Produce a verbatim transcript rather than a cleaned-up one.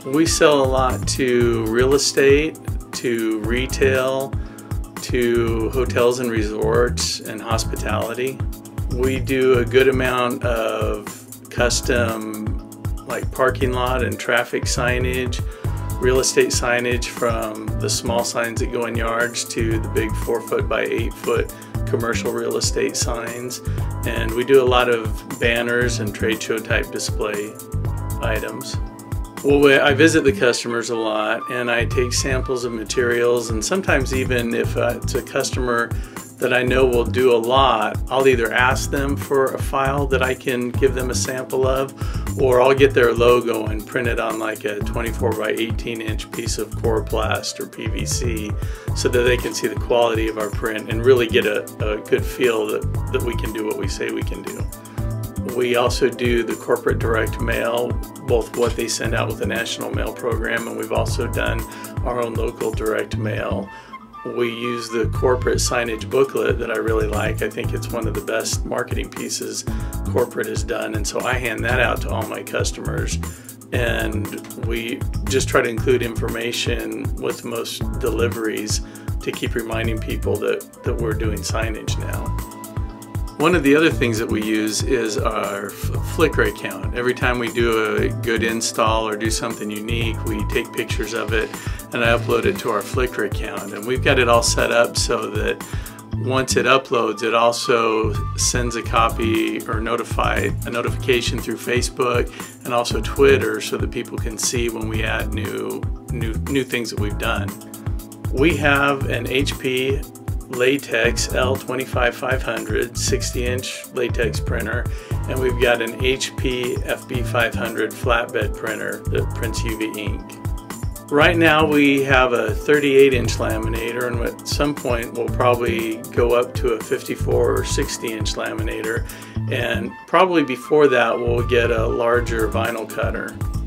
We sell a lot to real estate, to retail, to hotels and resorts, and hospitality. We do a good amount of custom like parking lot and traffic signage, real estate signage, from the small signs that go in yards to the big four foot by eight foot commercial real estate signs. And we do a lot of banners and trade show type display items. Well, I visit the customers a lot and I take samples of materials, and sometimes even if it's a customer that I know will do a lot, I'll either ask them for a file that I can give them a sample of, or I'll get their logo and print it on like a twenty-four by eighteen inch piece of Coroplast or P V C so that they can see the quality of our print and really get a, a good feel that, that we can do what we say we can do. We also do the corporate direct mail, both what they send out with the national mail program, and we've also done our own local direct mail. We use the corporate signage booklet that I really like. I think it's one of the best marketing pieces corporate has done, and so I hand that out to all my customers. And we just try to include information with most deliveries to keep reminding people that, that we're doing signage now. One of the other things that we use is our Flickr account. Every time we do a good install or do something unique, we take pictures of it and I upload it to our Flickr account. And we've got it all set up so that once it uploads, it also sends a copy or notify a notification through Facebook and also Twitter so that people can see when we add new, new, new things that we've done. We have an H P Latex L twenty-five five hundred sixty inch latex printer, and we've got an H P F B five hundred flatbed printer that prints U V ink. Right now we have a thirty-eight inch laminator, and at some point we'll probably go up to a fifty-four or sixty inch laminator, and probably before that we'll get a larger vinyl cutter.